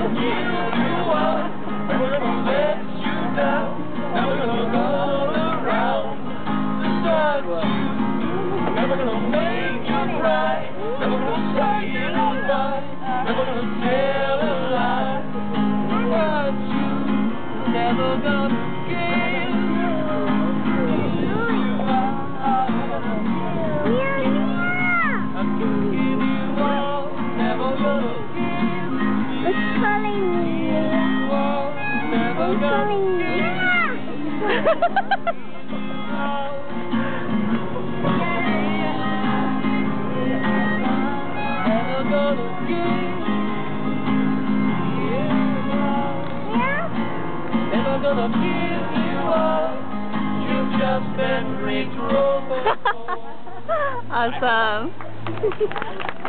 give you up. Never gonna let you down. Never gonna go around to touch you. Never gonna make you cry. Never gonna say goodbye. Never gonna tell a lie. But you never gonna give you up. I can give you all. Never gonna give It's calling me. you all. Never It's gonna calling me. Never gonna give you Yeah? Never gonna give you up. You've just been Rick Rolls. Awesome.